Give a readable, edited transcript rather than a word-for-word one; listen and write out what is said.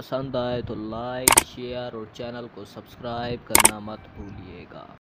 पसंद आए तो लाइक शेयर और चैनल को सब्सक्राइब करना मत भूलिएगा।